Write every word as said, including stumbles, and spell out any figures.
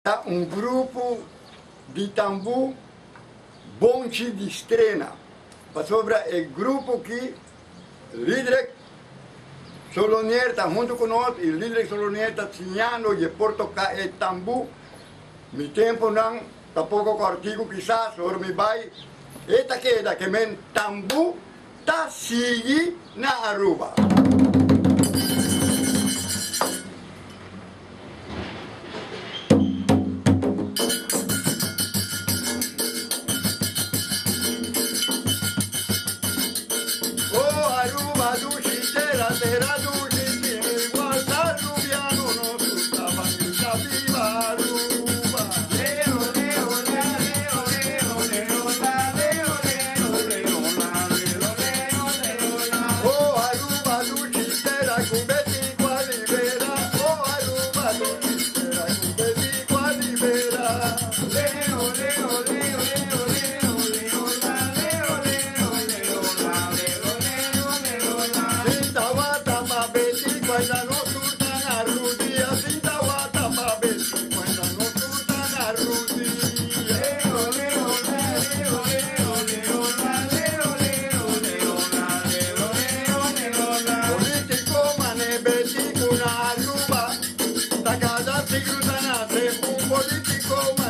Um grupo de tambu bonde de estrena. Sobre o grupo que líder Solonier está junto com nós e líder Solonier está ensinando e por tocar o tambu. Mi tempo não, tá pouco artigo quizás, or me vai. Eta queda que men tambu tá sigue na Aruba. Aruba do Xixera, terra do Xixera, igual da Rubiano, no sustava que já viva Aruba. Leo, leo, leo, leo, leo, leo, leo, leo, leo, leo, leo, oh, Aruba do Xixera, com betico a libera, oh, Aruba do Xixera, com betico a libera. Leo, leo, leo, leo, leo, leo, leo, leo, leo, Ainda não surta na rudia, sinta o atapa, beijo, ainda não surta na rudia. Leo, leo, leo, leo, leo, leo, leo, leo, leo, leo, leo, político, mané, betico na Aruba, da casa se cruza na um político.